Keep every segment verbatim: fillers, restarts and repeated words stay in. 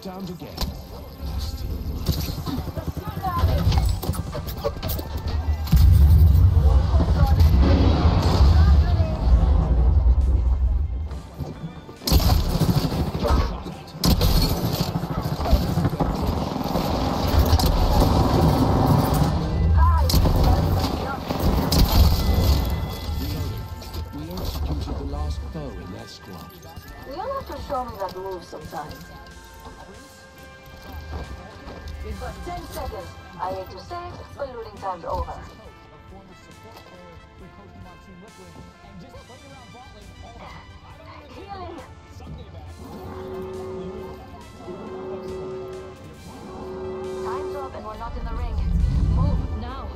down again. Sometimes. We've got ten seconds. I hate to say it, but looting time's over. Healing! Time's up and we're not in the ring. Move now.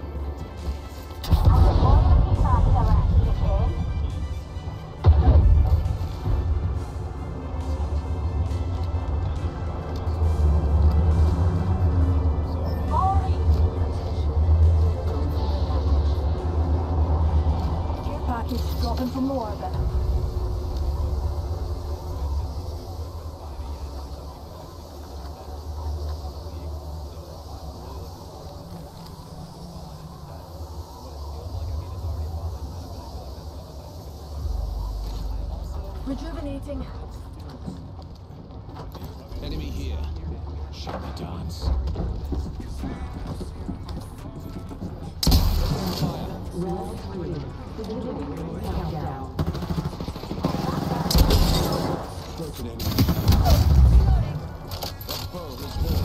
Dropping for more of it. Rejuvenating. Enemy here. Show me dance. Round three. Beginning countdown. Broken enemy. The foe is born.